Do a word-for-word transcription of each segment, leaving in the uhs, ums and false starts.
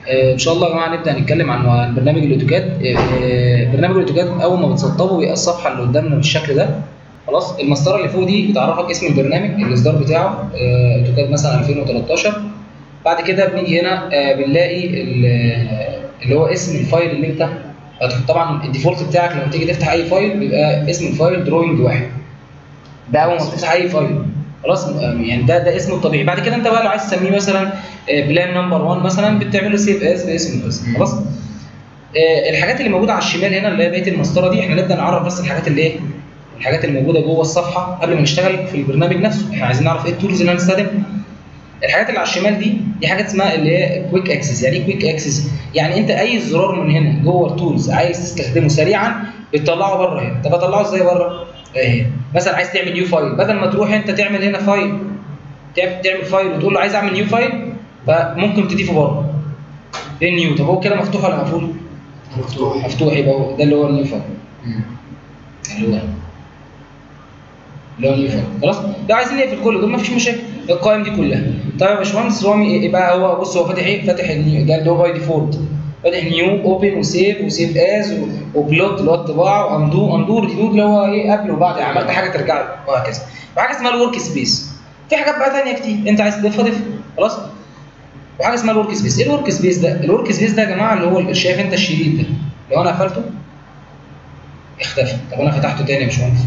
آه، ان شاء الله يا جماعه نبدا نتكلم عن عن برنامج الاوتوكاد. آه، برنامج الاوتوكاد اول ما بتسطبه بيبقى الصفحه اللي قدامنا بالشكل ده. خلاص، المسطره اللي فوق دي بتعرفك اسم البرنامج، الاصدار بتاعه آه، اوتوكاد مثلا ألفين وتلتاشر. بعد كده بنيجي هنا آه، بنلاقي ال- اللي هو اسم الفايل اللي انت هتحط. طبعا الديفولت بتاعك لما تيجي تفتح اي فايل بيبقى اسم الفايل دروينج واحد. ده اول ما تفتح اي فايل خلاص، يعني ده ده اسمه الطبيعي. بعد كده انت بقى لو عايز تسميه مثلا بلان نمبر واحد مثلا بتعمل له سيف از باسم بس. خلاص، آه، الحاجات اللي موجوده على الشمال هنا اللي هي بقيه المسطره دي، احنا نبدا نعرف بس الحاجات اللي ايه، الحاجات اللي موجوده جوه الصفحه قبل ما نشتغل في البرنامج نفسه. احنا عايزين نعرف ايه التولز اللي هنستخدمها. الحاجات اللي على الشمال دي دي حاجات اسمها اللي هي كويك اكسس. يعني ايه كويك اكسس؟ يعني انت اي زرار من هنا جوه التولز عايز تستخدمه سريعا بتطلعه بره هنا. طب اطلعه ازاي بره؟ اهي مثلا عايز تعمل نيو فايل، بدل ما تروح انت تعمل هنا فايل، تعمل فايل وتقول له عايز اعمل نيو فايل، فممكن تضيفه بره. ايه النيو؟ طب هو كده مفتوح ولا مقفول؟ مفتوح. مفتوح، يبقى هو ده اللي هو النيو فايل. اللي هو اللي هو النيو فايل. خلاص، لو عايزين نقفل كل دول مفيش مشاكل، القائم دي كلها. طيب يا باشمهندس رامي يبقى هو بص، هو فاتح ايه؟ فاتح النيو ده اللي هو باي ديفولت، فاتح نيو اوبن وسيف وسيف از وبلوت اللي هو الطباعه واندو. اندو ريدو اللي هو ايه قبل وبعد، عملت حاجه ترجع له وهكذا. وحاجه اسمها الورك سبيس. في حاجات بقى ثانيه كتير انت عايز تضيفها ضيفها. خلاص، وحاجه اسمها الورك سبيس. ايه الورك سبيس ده؟ الورك سبيس ده يا جماعه اللي هو شايف انت الشريط ده، لو انا قفلته اختفى. طب انا فتحته تاني يا باشمهندس،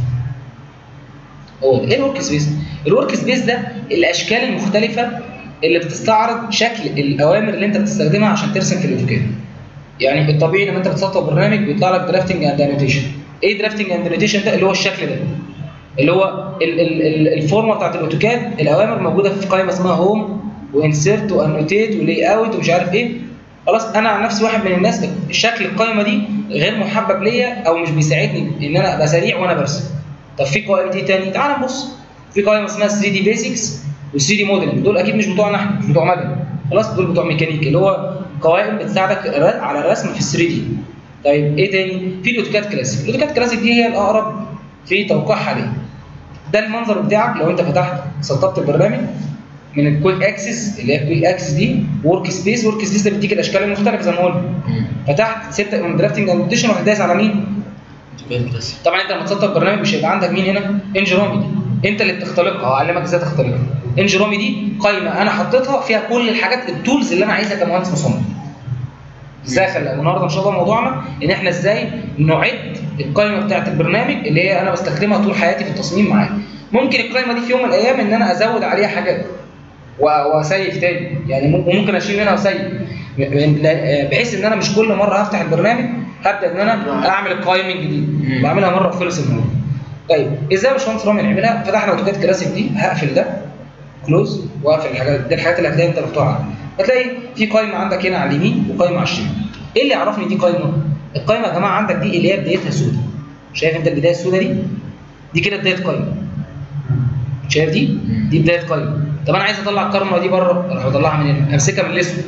هو ده. ايه الورك سبيس؟ الورك سبيس ده الاشكال المختلفه اللي بتستعرض شكل الاوامر اللي انت بتستخدمها عشان ترسم في الاوتوكاد. يعني الطبيعي لما انت بتسطب برنامج بيطلع لك درافتنج اند انوتيشن. ايه درافتنج اند انوتيشن ده؟ اللي هو الشكل ده، اللي هو ال ال ال الفورمه بتاعت الاوتوكاد. الاوامر موجوده في قائمه اسمها هوم وانسيرت وانوتيت ولي اوت ومش عارف ايه. خلاص، انا عن نفسي واحد من الناس شكل القائمه دي غير محبب ليا او مش بيساعدني ان انا ابقى سريع وانا برسم. طب في قائمه ايه تاني؟ تعال نبص. في قائمه اسمها ثري دي بيسكس و3 دي موديلنج. دول اكيد مش بتوعنا احنا، مش بتوع مدني. خلاص، دول بتوع ميكانيكي، اللي هو قوائم بتساعدك على الرسم في ثري دي. طيب ايه تاني؟ في الاوتوكاد كلاسيك. الاوتوكاد كلاسيك دي هي الاقرب في توقيعها ليه. ده المنظر بتاعك لو انت فتحت سطبت البرنامج من الكويك اكسس، اللي هي الكويك اكسس دي ورك سبيس. ورك سبيس ده بيديك الاشكال المختلفه زي ما قلنا. فتحت سبت من درافتنج انوتيشن ورحت دايس على مين؟ طبعا انت لما تسطب برنامج مش هيبقى عندك مين هنا؟ انجرامي دي انت اللي بتختلقها، هعلمك ازاي تختلقها. انجرامي دي قائمه انا حطيتها فيها كل الحاجات التولز اللي انا عايزها كمهندس مصمم. ازاي خلق النهارده ان شاء الله موضوعنا ان احنا ازاي نعد القائمه بتاعه البرنامج اللي هي انا بستخدمها طول حياتي في التصميم معايا. ممكن القائمه دي في يوم من الايام ان انا ازود عليها حاجات واسيف تاني، يعني ممكن اشيل منها واسيف، بحيث ان انا مش كل مره هفتح البرنامج هبدا ان انا اعمل القائمه الجديد، بعملها مره وخلص الموضوع. طيب ازاي يا باشمهندس رامي نعملها؟ فتحنا اوتوكاد كلاسيك دي، هقفل ده كلوز واقفل الحاجات دي. الحاجات اللي هتلاقيها انت مفتوحه، هتلاقي في قائمه عندك هنا على اليمين وقائمه على الشمال. ايه اللي يعرفني دي قائمه؟ القائمه يا جماعه عندك دي اللي هي بدايتها سوداء. شايف انت البدايه السوداء دي؟ دي كده بدايه قائمه. شايف دي؟ دي بدايه قائمه. طب انا عايز اطلع القائمه دي بره، اروح اطلعها من هنا، امسكها من الاسود.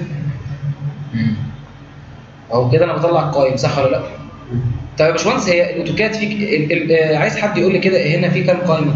اهو كده انا بطلع القائم، صح ولا لا؟ طيب يا باشمهندس هي الاوتوكاد في عايز حد يقول لي كده هنا في كام قائمه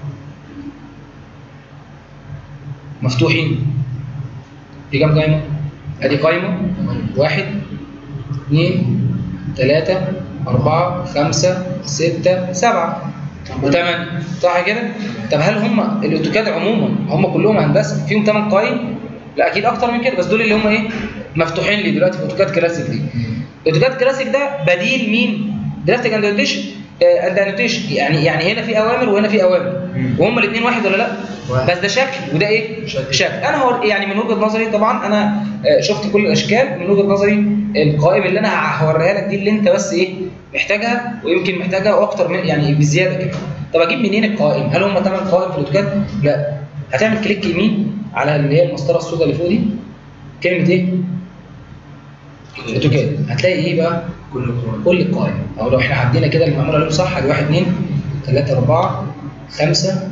مفتوحين؟ في كام قائمه؟ ادي قائمه واحد اثنين ثلاثة أربعة خمسة ستة سبعة وثمان، صح كده؟ طب هل هم الاوتوكاد عموما هم كلهم هندسه فيهم ثمان قائم؟ لا اكيد اكتر من كده، بس دول اللي هم ايه؟ مفتوحين لي دلوقتي في اوتوكاد كلاسيك دي. الاوتوكاد كلاسيك ده بديل مين؟ درافتنج اند انوتيشن. اند انوتيشن يعني يعني هنا في اوامر وهنا في اوامر، وهم الاثنين واحد ولا لا؟ واحد. بس ده شكل وده ايه؟ شكل. شكل. انا هو يعني من وجهه نظري طبعا انا شفت كل الاشكال. من وجهه نظري القائمه اللي انا هوريها لك دي اللي انت بس ايه محتاجها، ويمكن محتاجها اكتر من يعني بزياده كده. طب اجيب منين القوائم؟ هل هم ثمان قوائم في الاوتوكاد؟ لا. هتعمل كليك يمين على اللي هي المسطره السوداء اللي فوق دي، كلمه ايه؟ اوتوكاد. هتلاقي ايه بقى؟ كل القوائم. كل القوائم. او لو احنا عدينا كده اللي معمول عليهم صح، ادي واحد اثنين ثلاثة أربعة خمسة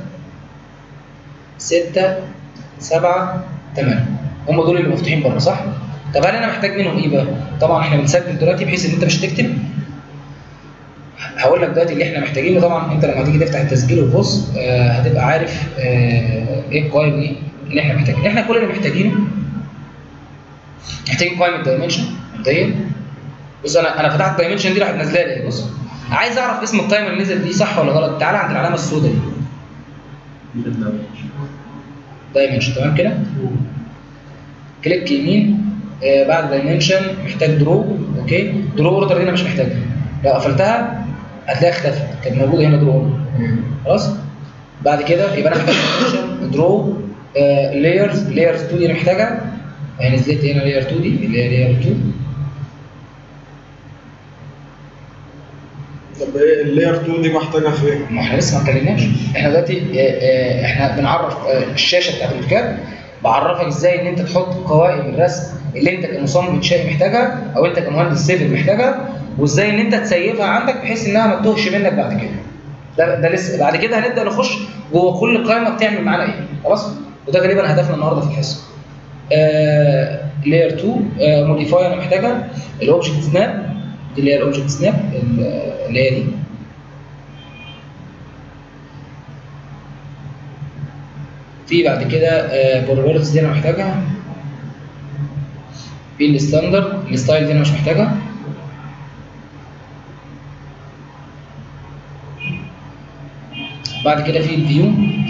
ستة سبعة ثمانية، هم دول اللي مفتوحين بره، صح؟ طب هل انا محتاج منهم ايه بقى؟ طبعا احنا بنسجل دلوقتي بحيث ان انت مش تكتب. هقول لك دلوقتي اللي احنا محتاجينه. طبعا انت لما هتيجي تفتح التسجيل وتبص آه هتبقى عارف آه ايه القوائم دي اللي احنا محتاجينها. احنا كل اللي محتاجينه محتاجين قائمه دايمنشن مبدئيا. بص انا انا فتحت الدايمنشن دي راحت نازله لي. بص عايز اعرف اسم القائمه اللي نزلت دي صح ولا غلط. تعالى عند العلامه السوداء دي دايمنشن تمام كده. كليك يمين آه بعد دايمنشن محتاج درو. اوكي درو اوردر دي انا مش محتاجها، لو قفلتها هتلاقيها اختفت، كانت موجوده هنا درو اوردر. خلاص بعد كده يبقى انا محتاج دايمنشن درو لايرز لايرز اتنين دي انا محتاجها، يعني نزلت هنا لاير اتنين دي اللي هي لاير اتنين. طب ايه اللاير اتنين دي محتاجه فين؟ ما احنا لسه ما اتكلمناش. احنا دلوقتي احنا بنعرف الشاشه بتاعت الاوتوكاد، بعرفك ازاي ان انت تحط قوائم الرسم اللي انت كمصمم انشائي محتاجها او انت كمهندس سيفل محتاجها، وازاي ان انت تسيفها عندك بحيث انها ما تتوهش منك بعد كده. ده ده لسه بعد كده هنبدا نخش جوه كل قائمه بتعمل معانا ايه. خلاص وده غالبا هدفنا النهارده في الحصه. لاير اتنين موديفاي انا محتاجها، الاوبجكت سناب دي اللي هي الاوبجكت سناب اللي هي دي. في بعد كده بروبرتيز دي انا محتاجها، في الستاندرد الستايل دي انا مش محتاجها، بعد كده في الفيو،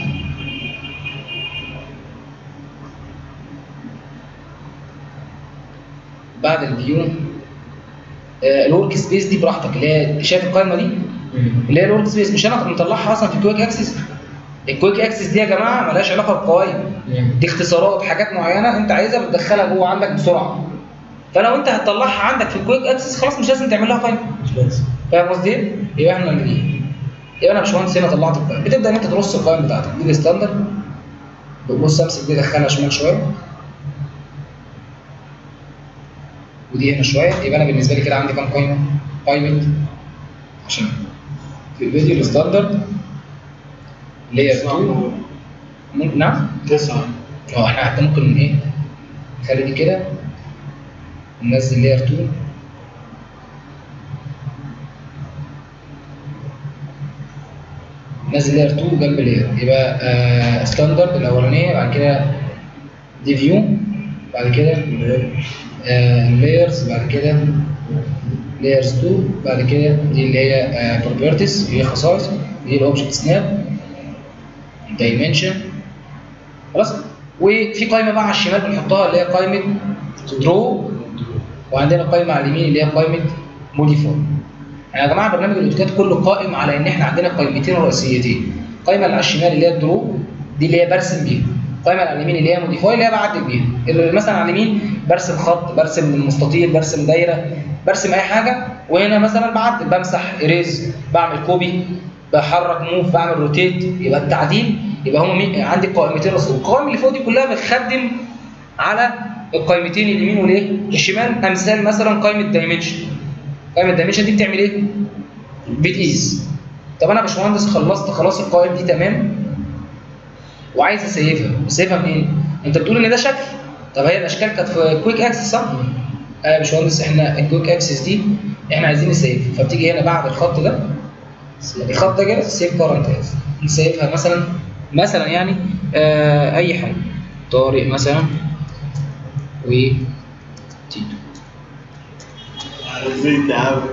بعد الفيو الورك سبيس دي براحتك، اللي هي شايف القائمه دي اللي هي الورك سبيس، مش انا مطلعها اصلا في الكويك اكسس. الكويك اكسس دي يا جماعه مالهاش علاقه بالقوائم، دي اختصارات حاجات معينه انت عايزها بتدخلها جوه عندك بسرعه. فلو انت هتطلعها عندك في الكويك اكسس خلاص مش لازم تعمل لها قائمه. فاهم قصدي ايه؟ يبقى احنا دي يبقى انا يا باشمهندس هنا طلعت القائمه، بتبدا ان انت ترص القائمه بتاعتك دي الستاندرد. بص امسك دي ادخلها شمال شويه ودي هنا شويه، يبقى انا بالنسبه لي كده عندي كام قائمه؟ قائمه عشان في الفيديو الستاندرد لاير اتنين ممكن نعم تسعة. اه احنا حتى ممكن ايه نخلي دي كده ننزل لاير اتنين ننزل لاير اتنين جنب لاير، يبقى آه ستاندرد الاولانيه، بعد كده دي فيو، بعد كده لايرز، بعد كده لايرز اتنين، بعد كده دي اللي هي بروبرتيز اللي هي خصائص، دي الاوبجكت سناب دايمنشن. خلاص وفي قائمه بقى على الشمال بنحطها اللي هي قائمه درو، وعندنا قائمه على اليمين اللي هي قائمه موديفاي. يعني يا جماعه برنامج الاوتوكاد كله قائم على ان احنا عندنا قائمتين رئيسيتين، القائمه اللي على الشمال اللي هي الدرو دي اللي هي برسم بيها، القائمه اللي على اليمين اللي هي موديفاي اللي هي بعدل بيها. اللي مثلا على اليمين برسم خط، برسم مستطيل، برسم دايره، برسم اي حاجه، وهنا مثلا بعدل بمسح اريز، بعمل كوبي، بحرك موف، بعمل روتيت. يبقى التعديل يبقى هم عندي قائمتين رئيسيتين، القوائم اللي فوق دي كلها بتخدم على القائمتين اليمين والايه؟ الشمال. امثال مثلا قائمه دايمنشن، قائمه الدايمنشن دي بتعمل ايه؟ بتقيس. طب انا يا باشمهندس خلصت خلاص القوائم دي تمام وعايز اسيفها، اسيفها منين؟ انت بتقول ان ده شكل، طب هي الاشكال كانت في كويك اكسس صح؟ اه يا باشمهندس احنا الكويك اكسس دي احنا عايزين نسيف، فبتيجي هنا بعد الخط ده الخط ده كده سيف كارنت از، نسيفها مثلا مثلا يعني آه اي حاجه، طارق مثلا و تيتو. زيت يا عم.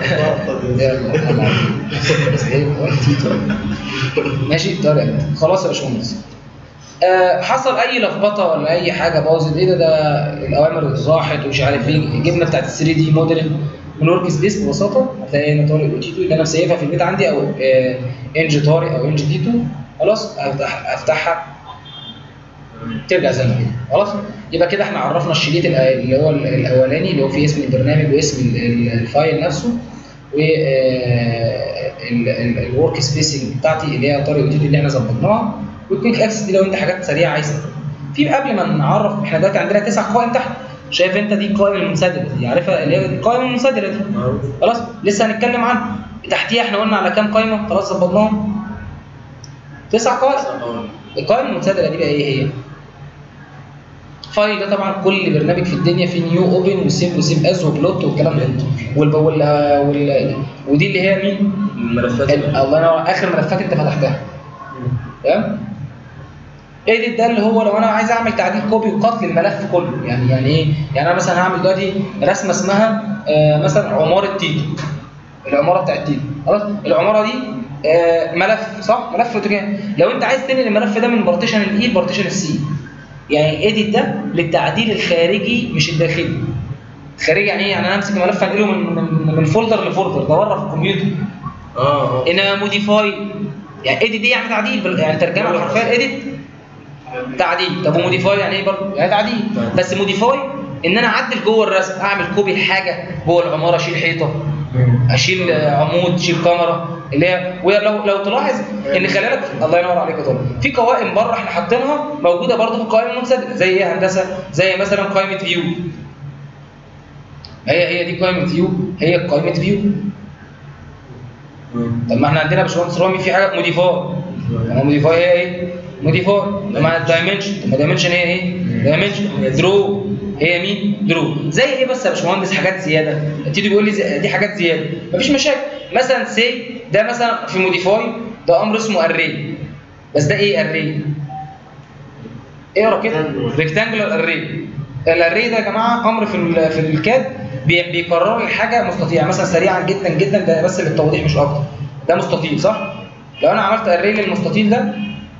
ماشي طارق خلاص يا باشمهندس. أه حصل اي لخبطه ولا اي حاجه باظت، ايه ده ده الاوامر راحت ومش عارف ايه، جبنا بتاعت ال ثري دي موديل من ورك سبيس ببساطه هتلاقي هنا طارق وتيتو اللي انا مسيفها في البيت عندي، او أه انج طارق او انج تيتو. خلاص افتح افتحها ترجع زي ما هي. خلاص يبقى كده احنا عرفنا الشريط اللي هو الاولاني اللي هو فيه اسم البرنامج واسم الفايل نفسه والورك سبيسنج بتاعتي اللي هي طارق وتيتو اللي احنا ظبطناها، والكويك اكسس دي لو انت حاجات سريعه عايزها. في قبل ما نعرف احنا دلوقتي عندنا تسع قوائم تحت، شايف انت دي القوائم المنسدله دي، عارفها اللي هي القوائم المنسدله دي. خلاص لسه هنتكلم عنها. تحتيها احنا قلنا على كام قائمه خلاص ظبطناهم؟ تسع قوائم. القوائم المنسدله دي بقى ايه هي؟ فايل ده طبعا كل برنامج في الدنيا فيه نيو اوبن وسيف وسيف از وبلوت والكلام ده، وال وال وال ودي اللي هي مين؟ الملفات. الله ينور، اخر ملفات انت فتحتها. تمام؟ ايديت ده اللي هو لو انا عايز اعمل تعديل كوبي وقط للملف كله، يعني يعني ايه؟ يعني انا مثلا هعمل دلوقتي رسمه اسمها آه مثلا عماره تيتو، العماره بتاعت تيتو، خلاص؟ العماره دي آه ملف، صح؟ ملف اوتوكاد. لو انت عايز تنقل الملف ده من بارتيشن الاي لبارتيشن السي، يعني ايديت ده للتعديل الخارجي مش الداخلي. خارجي يعني ايه؟ يعني انا امسك الملف انقله من من من فولدر لفولدر، ده بره في الكمبيوتر. اه اه انما موديفاي يعني ايديت دي يعني تعديل بال- يعني ترجمه حرفيا ايديت تعديل. طب وموديفاي يعني ايه برضه؟ يعني تعديل. بس موديفاي ان انا اعدل جوه الرسم، اعمل كوبي لحاجه جوه العماره، اشيل حيطه، اشيل عمود، اشيل كاميرا، اللي هي ولو لو تلاحظ ان خلي بالك، الله ينور عليك يا طارق، في قوائم بره احنا حاطينها موجوده برضه في القوائم المنسدله، زي ايه هندسه؟ زي مثلا قائمه فيو. هي هي دي قائمه فيو، هي قائمه فيو. طب ما احنا عندنا يا باشمهندس رامي في حاجه موديفاي. ما موديفاي هي ايه؟ موديفاي. مع الدايمنشن، طب ما دايمنشن هي ايه؟ دايمنشن. درو هي مين؟ درو. زي ايه بس يا باشمهندس؟ حاجات زياده. تيجي بيقول لي زي- دي حاجات زياده، مفيش مشاكل. مثلا سي ده مثلا في موديفاي ده امر اسمه اري. بس ده ايه اري؟ اقرا كده، ريكتانجولار اري. الاري ده يا جماعه امر في ال في الكاد بي- بيكرر لي حاجه مستطيله، مثلا سريعا جدا جدا، ده بس للتوضيح مش اكتر. ده مستطيل صح؟ لو انا عملت اري للمستطيل ده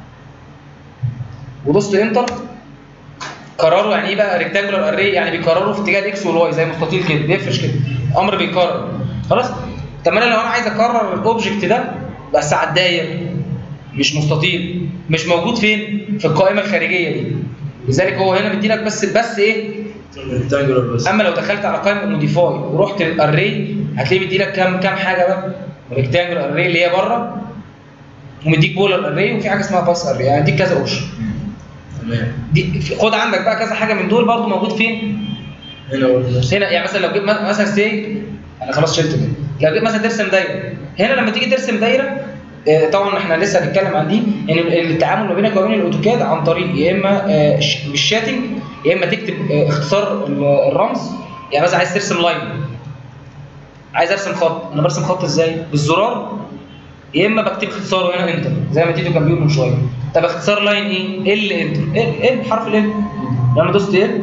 ودوست انتر، كرره. يعني ايه بقى ريكتانجولار اري؟ يعني بيكرره في اتجاه الاكس والواي زي مستطيل كده، بيفرش كده، امر بيكرر. خلاص؟ طب انا لو انا عايز اكرر الاوبجكت ده بس على الداير مش مستطيل، مش موجود فين؟ في القائمه الخارجيه دي. لذلك هو هنا مدي لك بس بس ايه؟ ريكتانجولار بس. اما لو دخلت على قائمه موديفاي ورحت للاري هتلاقيه مدي لك كام كام حاجه بقى؟ ريكتانجولار اري اللي هي بره، ومديك بولر اري، وفي حاجه اسمها باس اري، يعني دي كذا اوبشن. تمام. دي خد عندك بقى كذا حاجه من دول برضو موجود فين؟ هنا برضه. هنا. يعني مثلا لو جيت مثلا سي، انا خلاص شلت ده. لو جيت مثلا ترسم دايره، هنا لما تيجي ترسم دايره، آه، طبعا احنا لسه هنتكلم عن دي، ان التعامل ما بينك وبين الاوتوكاد عن طريق يا اما آه، ش- بالشاتنج، يا اما تكتب آه، اختصار ال- الرمز. يعني مثلا عايز ترسم لاين، عايز ارسم خط، انا برسم خط ازاي؟ بالزرار، يا اما بكتب اختصاره هنا انتر زي ما تيتو كان بيقول من شويه. طب اختصار لاين ايه؟ ال انتر، ال ال حرف ال. لو انا دوست ال،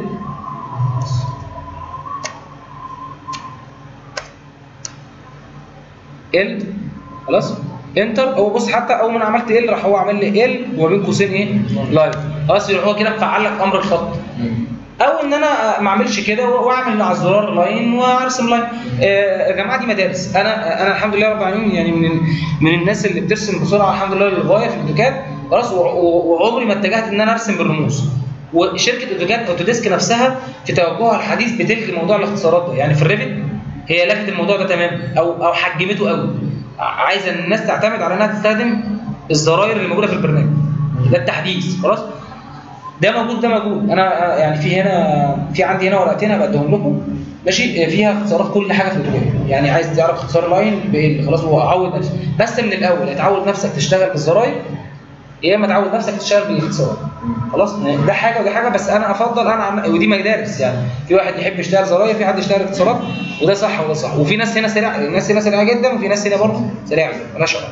ال خلاص انتر، هو بص حتى اول ما انا عملت ال راح هو عمل لي ال وما بين قوسين ايه؟ لاين. خلاص يروح هو كده مفعل لك امر الخط. او ان انا ما اعملش كده واعمل على الزرار لاين وارسم لاين. آه، يا جماعه دي مدارس. انا انا الحمد لله رب العالمين يعني من من الناس اللي بترسم بسرعه الحمد لله للغايه في الاوتوكاد، خلاص. و- و- وعمري ما اتجهت ان انا ارسم بالرموز. وشركه اوتوكاد اوتوديسك نفسها في توجهها الحديث بتلغي موضوع الاختصارات ده. يعني في الريفت هي لغت الموضوع ده تماما، او او حجمته قوي، عايزه ان الناس تعتمد على انها تستخدم الزراير اللي موجوده في البرنامج. ده التحديث، خلاص. ده موجود، ده موجود. انا يعني في هنا، في عندي هنا ورقتين هبقى اديهم لكم، ماشي، فيها اختصارات كل حاجه في الاوتوكاد. يعني عايز تعرف اختصار لاين بايه، خلاص. هو عود نفسك بس من الاول، اتعود نفسك تشتغل بالزراير، يا اما تعود نفسك تشتغل بالاختصارات. خلاص، ده حاجه وده حاجه، بس انا افضل انا عم... ودي مدارس. يعني في واحد يحب يشتغل زراير، في حد يشتغل اختصارات، وده صح وده صح. وفي ناس هنا سريعه، الناس هنا سريعه جدا، وفي ناس هنا برضه سريعه مالهاش علاقه.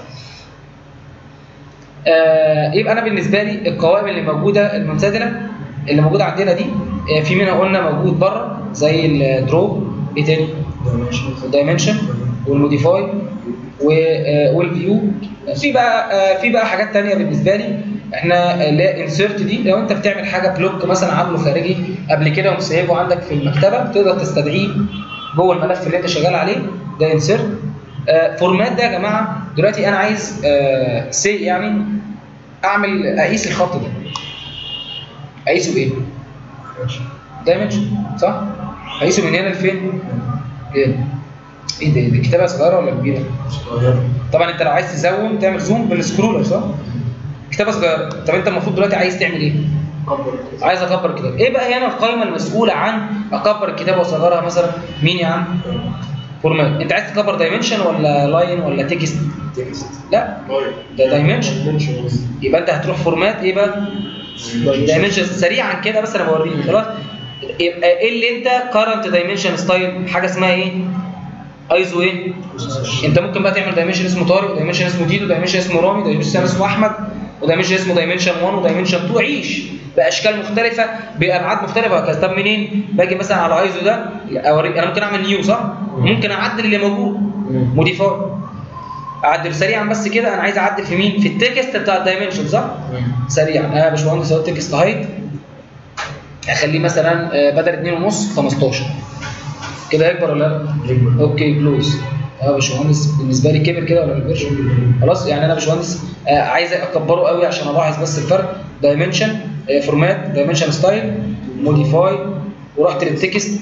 آه يبقى انا بالنسبه لي القوائم اللي موجوده المنسدله اللي موجوده عندنا دي، آه في منها قلنا موجود بره زي الدرو، ايه تاني؟ الدايمنشن والموديفاي والفيو. في بقى آه في بقى حاجات تانية بالنسبه لي احنا، اللي هي انسيرت دي. لو انت بتعمل حاجه بلوك مثلا عامله خارجي قبل كده ومسيبه عندك في المكتبه، تقدر تستدعيه جوه الملف اللي انت شغال عليه، ده انسيرت. آه فورمات ده يا جماعه، دلوقتي انا عايز آه سي يعني اعمل اقيس الخط ده، اقيسه بايه؟ دايمنشن، صح؟ اقيسه من هنا لفين؟ ايه؟ ايه ده؟ دي كتابه صغيره ولا كبيره؟ صغيرة. طبعا انت لو عايز تزوم تعمل زوم بالسكرولر، صح؟ كتابه صغيره. طب انت المفروض دلوقتي عايز تعمل ايه؟ عايز اكبر الكتاب. ايه بقى هنا القائمه المسؤوله عن اكبر الكتابه واصغرها مثلا؟ مين يا عم؟ فورمات. انت عايز تكبر دايمنشن ولا لاين ولا تكست؟ تكست. لا، ده دايمنشن. يبقى انت هتروح فورمات ايه بقى؟ دايمنشن. سريعا كده بس انا بوريك، خلاص. يبقى ايه اللي انت كارنت دايمنشن ستايل؟ حاجه اسمها ايه؟ ايزو ايه؟ انت ممكن بقى تعمل دايمنشن اسمه طارق، دايمنشن اسمه تيتو، دايمنشن اسمه رامي، دايمنشن اسمه احمد، ودايمنشن اسمه دايمنشن واحد ودايمنشن اتنين، عيش باشكال مختلفه بابعاد مختلفه وهكذا. طب منين؟ باجي مثلا على ايزو ده اوريك انا ممكن اعمل نيو صح؟ ممكن اعدل اللي موجود موديفاي، اعدل سريعا بس كده. انا عايز اعدل في مين؟ في التكست بتاع الدايمنشن صح؟ سريعا انا يا باشمهندس اهو التكست هايت اخليه مثلا بدل اتنين ونص خمستاشر كده، يكبر ولا لا؟ يكبر. اوكي كلوز. اه يا باشمهندس بالنسبه لي كبر كده ولا ما كبرش؟ خلاص يعني انا يا باشمهندس آه عايز اكبره قوي عشان الاحظ بس الفرق. دايمنشن آه فورمات دايمنشن ستايل موديفاي ورحت للتكست.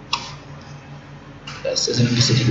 بس لازم القصه دي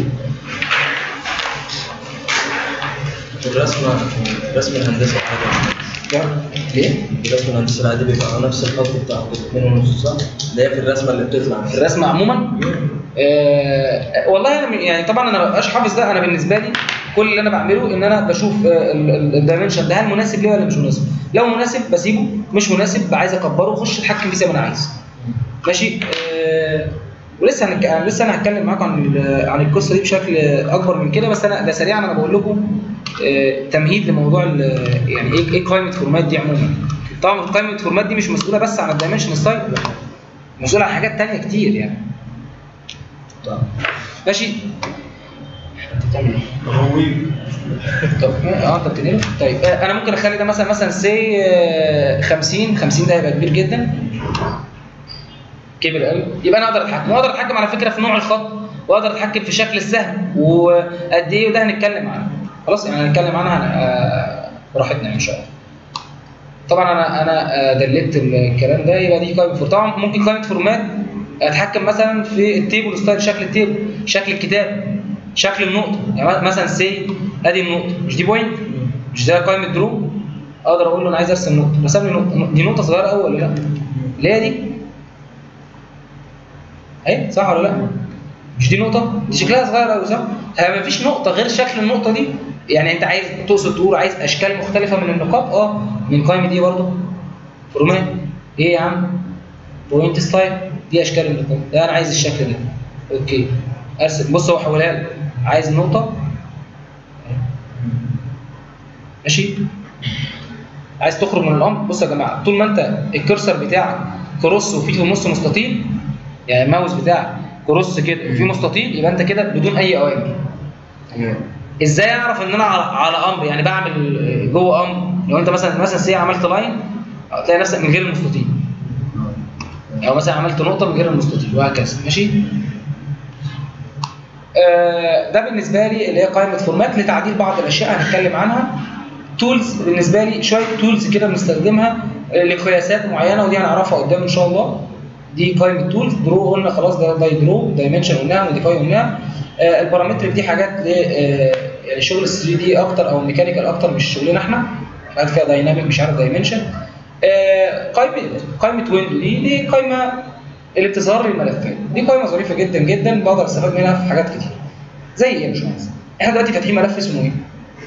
الرسمه رسم الهندسه حاجه ليه؟ الرسم الهندسي العادي بيبقى على نفس الخط بتاع اتنين ونص صح؟ اللي هي في الرسمه اللي بتطلع في الرسمه عموما آه والله انا يعني طبعا انا ما ببقاش حافظ ده. انا بالنسبه لي كل اللي انا بعمله ان انا بشوف الدايمنشن ده هل مناسب ليه ولا مش مناسب. لو مناسب بسيبه، مش مناسب عايز اكبره واخش اتحكم فيه زي ما انا عايز. ماشي. آه ولسه هنك... لسه انا هتكلم معاكم عن عن القصه دي بشكل اكبر من كده، بس انا ده سريعا انا بقول لكم آه تمهيد لموضوع يعني ايه ايه قائمه فورمات دي عموما. طبعا قائمه فورمات دي مش مسؤوله بس عن الدايمنشن ستايل، مسؤوله عن حاجات ثانيه كتير يعني. طب ماشي. انت بتعمل ايه؟ هو طب اه انت بتنقله؟ طيب آه انا ممكن اخلي ده مثلا مثلا سي آه خمسين خمسين ده هيبقى كبير جدا. كبر قوي يبقى انا اقدر اتحكم، واقدر اتحكم على فكره في نوع الخط، واقدر اتحكم في شكل السهم وقد ايه، وده هنتكلم عنه. خلاص يعني هنتكلم عنها آه براحتنا ان شاء الله. طبعا انا انا آه دلت الكلام ده. يبقى دي قائمه فورمات. طبعا ممكن قائمه فورمات اتحكم مثلا في التيبل ستايل، شكل التيبل، شكل الكتاب، شكل النقطه. يعني مثلا سي ادي النقطه، مش دي بوينت، مش ده قائمه درو. اقدر اقول له انا عايز ارسم نقطه، رسم لي نقطه. دي نقطه صغيره قوي ولا لا؟ اللي هي دي اهي صح ولا لا؟ مش دي نقطه؟ دي شكلها صغير قوي صح؟ ما فيش نقطه غير شكل النقطه دي. يعني انت عايز تقصد تقول عايز اشكال مختلفه من النقاط، اه من قائمه دي برضه فورمات. ايه يا عم؟ بوينت ستايل، دي اشكال النقاط. ده انا عايز الشكل ده. اوكي ارسم. بص هو حولها لك، عايز نقطه ماشي. عايز تخرج من الامر. بص يا جماعه، طول ما انت الكرسر بتاعك كروس وفيه في النص مستطيل، يعني الماوس بتاعك كروس كده وفيه مستطيل، يبقى انت كده بدون اي اوامر. تمام. ازاي اعرف ان انا على, على امر؟ يعني بعمل جوه امر. لو انت مثلا مثلا سي عملت لاين هتلاقي نفسك من غير المستطيل، او مثلا عملت نقطه من غير المستطيل وهكذا. ماشي. آه ده بالنسبه لي اللي هي قائمه فورمات لتعديل بعض الاشياء هنتكلم عنها. تولز بالنسبه لي شويه تولز كده بنستخدمها لقياسات معينه، ودي هنعرفها قدام ان شاء الله. دي قائمه تولز. درو قلنا خلاص، ده داي درو، دايمنشن قلناها، موديفاي قلناها. آه البارامترك دي حاجات ل آه يعني شغل ال ثري دي اكتر او ميكانيكال اكتر، مش شغلنا احنا. بعد كده دايناميك مش عارف دايمنشن. آه قائمه قائمه ويندو دي دي قائمه اللي بتظهر لي الملفات. دي قائمه ظريفه جدا جدا، بقدر استفاد منها في حاجات كتير. زي ايه يا باشمهندس؟ احنا دلوقتي فاتحين ملف اسمه ايه؟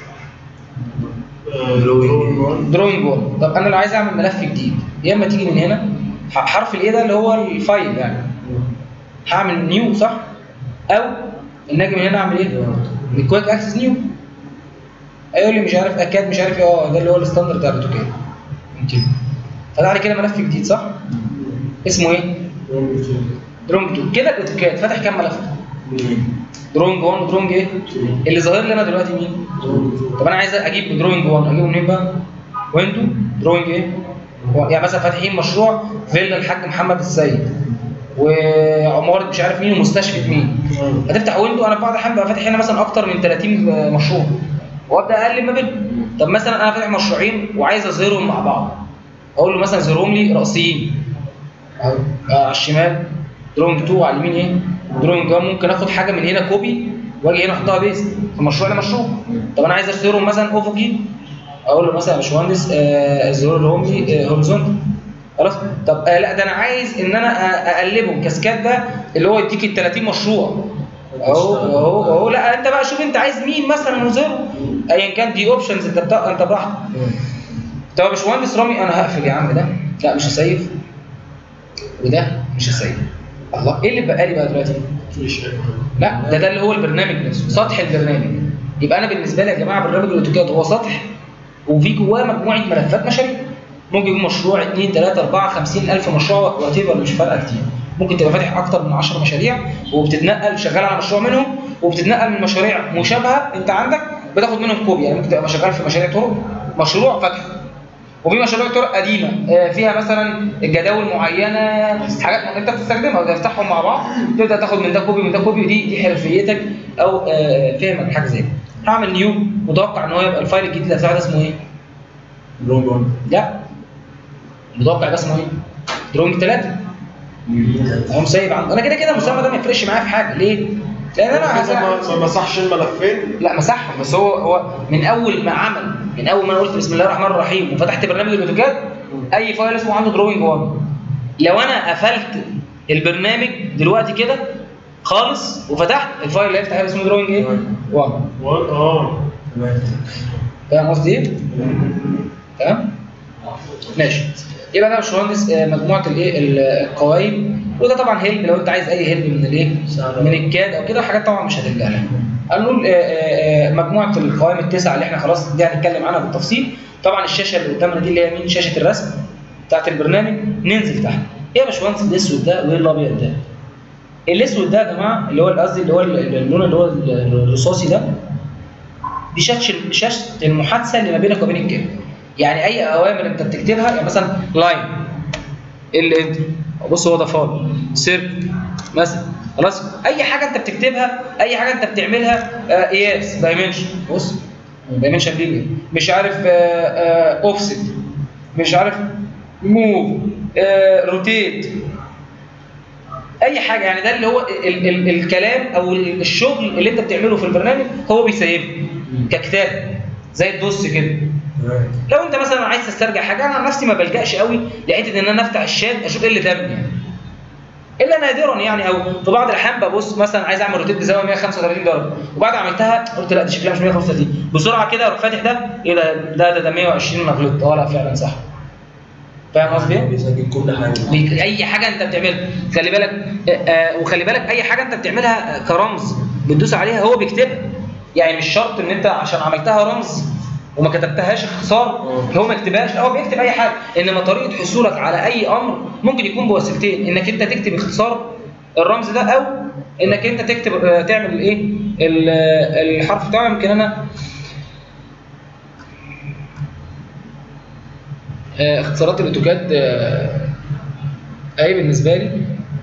دروينج واحد. طب انا لو عايز اعمل ملف جديد، يا اما تيجي من هنا حرف الايه ده اللي هو الفايل، يعني هعمل نيو صح؟ او ان اجي من هنا اعمل ايه؟ من كويك اكسس نيو. هيقول لي مش عارف اكاد مش عارف ايه، اه ده اللي هو الستاندرد بتاع الاوتوكاد. فده على كده ملف جديد صح؟ اسمه ايه؟ درونج اتنين. كده الاوتوكاد فاتح كام ملف؟ درونج واحد ودرونج ايه؟ اللي ظاهر لي انا دلوقتي مين؟ طب انا عايز اجيب درونج واحد، اجيبه منين بقى؟ ويندو درونج ايه؟ يعني مثلا فاتحين مشروع فيلا الحاج محمد السيد وعماره مش عارف مين ومستشفى مين. هتفتح ويندو. انا في بعض الاحيان ببقى فاتح هنا مثلا اكتر من تلاتين مشروع وابدا اقلب ما بينهم. طب مثلا انا فاتح مشروعين وعايز اظهرهم مع بعض، اقول له مثلا ظهرهم لي رئيسيين اهو على الشمال درونج اتنين، وعلى اليمين ايه؟ درونج واحد. ممكن اخد حاجه من هنا كوبي واجي هنا احطها بيست في مشروع لمشروع. طب انا عايز اظهرهم مثلا افقي، اقول له مثلا يا باشمهندس ظهرهم لي هوريزونتال. خلاص. طب آه لا ده انا عايز ان انا اقلبهم كاسكاد، ده اللي هو يديك ال تلاتين مشروع اهو اهو اهو. لا انت بقى شوف انت عايز مين مثلا وظهره ايا كان، دي اوبشنز انت بتا... انت براحتك. طب يا باشمهندس رامي انا هقفل يا عم ده، لا مش هسيف، وده مش هسيف. الله، ايه اللي بقى لي بقى دلوقتي؟ لا ده ده اللي هو البرنامج نفسه، سطح البرنامج. يبقى انا بالنسبه لي يا جماعه برنامج الاوتوكاد هو سطح وفي جواه مجموعه ملفات مشاريع. ممكن يكون مشروع اثنين ثلاثة أربعة خمسين ألف مشروع وات ايفر، مش فارقه كتير. ممكن تبقى فاتح اكتر من عشرة مشاريع وبتتنقل شغال على مشروع منهم، وبتتنقل من مشاريع مشابهه انت عندك بتاخد منهم كوبي. يعني ممكن تبقى شغال في مشاريع طرق، مشروع فاتحه، وفي مشاريع طرق قديمه فيها مثلا جداول معينه، حاجات انت بتستخدمها وتفتحهم مع بعض، تبدا تاخد من ده كوبي من ده كوبي، ودي دي حرفيتك او فهمك حاجه زي كده. هعمل نيو، متوقع ان هو يبقى الفايل الجديد اللي هتفتحه ده اسمه ايه؟ دروينج واحد. لا متوقع ده اسمه ايه؟ دروينج ثلاثة. هم سايب عنده، انا كده كده المسمى ده ما يفرقش معايا في حاجه، ليه؟ لان انا ما مسحش الملفين. لا مسحهم، بس هو هو من اول ما عمل، من اول ما انا قلت بسم الله الرحمن الرحيم وفتحت برنامج الاوتوكاد، اي فايل اسمه عنده دروينج واحد. لو انا قفلت البرنامج دلوقتي كده خالص وفتحت الفايل اللي هيفتح اسمه دروينج ايه؟ واحد. اه تمام. فاهم قصدي ايه؟ تمام؟ ماشي. يبقى ده يا باشمهندس مجموعه الايه القوائم، وده طبعا هيلب لو انت عايز اي هيلب من الايه؟ من الكاد او كده، حاجات طبعا مش هتلجأ لها. هنقول مجموعه القوائم التسعه اللي احنا خلاص دي هنتكلم عنها بالتفصيل. طبعا الشاشه اللي قدامنا دي اللي هي مين؟ شاشه الرسم بتاعت البرنامج. ننزل تحت. ايه يا باشمهندس الاسود ده وايه الابيض ده؟ الاسود ده يا جماعه اللي هو قصدي اللي هو اللون اللي هو الرصاصي ده، دي شاشه شاشه المحادثه اللي ما بينك وبين الكاد. يعني اي اوامر انت بتكتبها، يعني مثلا لاين ال انتر، بص هو ده فاضي سيركل مثلا، خلاص اي حاجه انت بتكتبها، اي حاجه انت بتعملها، قياس دايمنشن، بص دايمنشن دي مش عارف اوفست، مش عارف موف، روتيت، اي حاجه. يعني ده اللي هو ال ال الكلام او الشغل اللي انت بتعمله في البرنامج هو بيسيبه ككتاب زي الدوس كده. لو انت مثلا عايز تسترجع حاجه، انا عن نفسي ما بلجاش قوي لحته ان انا افتح الشات اشوف ايه اللي تم يعني، الا نادرا يعني، او في بعض الاحيان ببص مثلا عايز اعمل روتيت بزاويه مية وخمسة وثلاثين درجه، وبعد ما عملتها قلت لا دي شكلها مش مية وخمسة وثلاثين، بسرعه كده اروح فاتح ده، ايه ده ده ده, ده مية وعشرين انا غلطت، اه لا فعلا صح. فاهم قصدي ايه؟ بيسجل كل حاجه. اي حاجه انت بتعملها خلي بالك، آه وخلي بالك اي حاجه انت بتعملها كرمز بتدوس عليها هو بيكتبها. يعني مش شرط ان انت عشان عملتها رمز وما كتبتهاش اختصار هو ما يكتبهاش، هو بيكتب اي حاجه. انما طريقه حصولك على اي امر ممكن يكون بوسيلتين، انك انت تكتب اختصار الرمز ده، او انك انت تكتب تعمل الايه الحرف بتاعه. يمكن انا اختصارات الاوتوكاد اي بالنسبه لي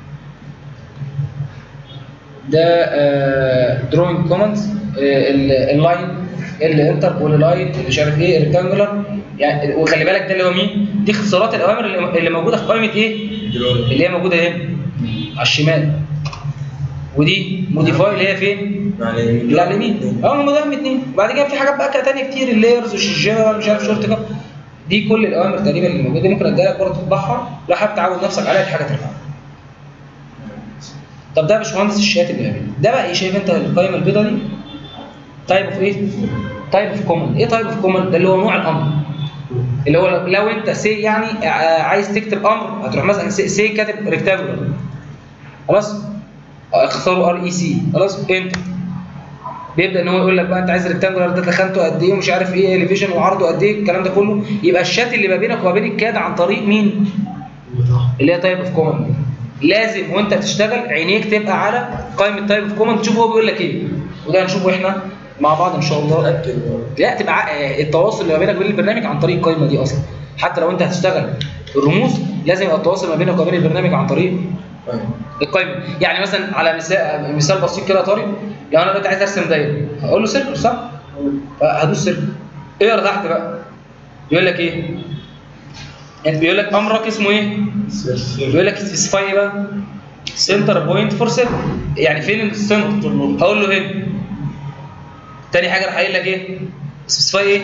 ده دروينج كوماندز، اللاين الانتر واللاين مش عارف ايه الريكتانجولار يعني. وخلي بالك ده اللي هو مين؟ دي اختصارات الاوامر اللي موجوده في قائمه ايه؟ اللي هي موجوده هنا على الشمال. ودي موديفاي اللي هي فين؟ اللي على اليمين. اه هم دول اثنين. وبعد كده في حاجات بقى ثانيه كتير، اللايرز والشجره مش عارف شورت كات، دي كل الاوامر تقريبا اللي موجوده. ممكن اديها لك برضه تطبعها لو حابب تعود نفسك عليها، دي حاجه ترفعها. طب ده يا باشمهندس الشات اللي قبل ده بقى ايه؟ شايف انت القائمه البيضاء دي؟ تايب اوف ايه؟ تايب اوف كوماند. ايه تايب اوف كوماند؟ ده اللي هو نوع الامر، اللي هو لو انت سي يعني عايز تكتب امر هتروح مثلا سي كاتب ريكتانجولار، خلاص اختصاره ار اي سي، خلاص انت بيبدا ان هو يقول لك بقى انت عايز ريكتانجولار ده تخانته قد ايه ومش عارف ايه اليفيجن وعرضه قد ايه الكلام ده كله. يبقى الشات اللي ما بينك وما بين الكاد عن طريق مين؟ اللي هي تايب اوف كوماند. لازم وانت بتشتغل عينيك تبقى على قائمه تايب اوف كوماند تشوف هو بيقول لك ايه، وده هنشوفه احنا مع بعض ان شاء الله. لا تبقى التواصل اللي ما بينك وبين البرنامج عن طريق القائمه دي اصلا. حتى لو انت هتشتغل الرموز لازم يبقى التواصل ما بينك وبين البرنامج عن طريق القائمه. يعني مثلا على مثال مثال بسيط كده يا طارق، لو انا دلوقتي عايز ارسم دايره هقول له سيركل صح؟ هدوس سيركل. اقرا تحت بقى بيقول لك ايه؟ انت بيقول لك امرك اسمه ايه؟ بيقول لك سبيسيفاي ايه بقى؟ سنتر بوينت فور سيركل، يعني فين السنتر؟ هقول له هنا. تاني حاجه راح قايل لك ايه؟ سبيسيفاي ايه؟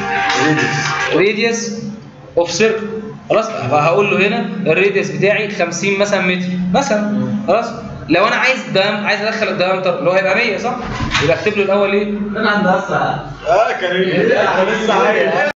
راديوس اوف سيركل، خلاص هقول له هنا الراديوس بتاعي خمسين مثلا متر مثلا، خلاص. لو انا عايز دام عايز ادخل الدايمتر اللي هو هيبقى مية صح؟ يبقى اكتب له الاول ايه؟ انا عندي اسرع اه كريم، انت لسه عايز